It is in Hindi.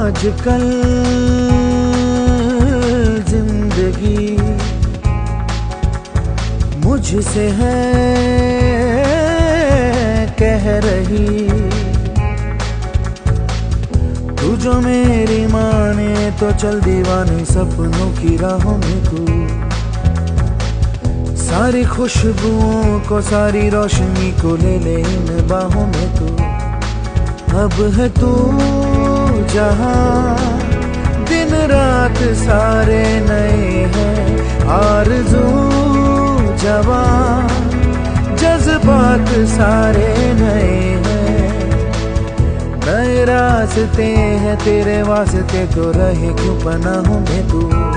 आजकल जिंदगी मुझसे है कह रही, तू जो मेरी माने तो चल दीवाने सपनों की राहों में तू। सारी खुशबुओं को सारी रोशनी को ले ले इन बाहों में तू। अब है तू जहां दिन रात सारे नए हैं, आरज़ू जवां जज्बात सारे नए हैं। नए रास्ते हैं तेरे वास्ते तो रहे क्यों पनाहों में तू।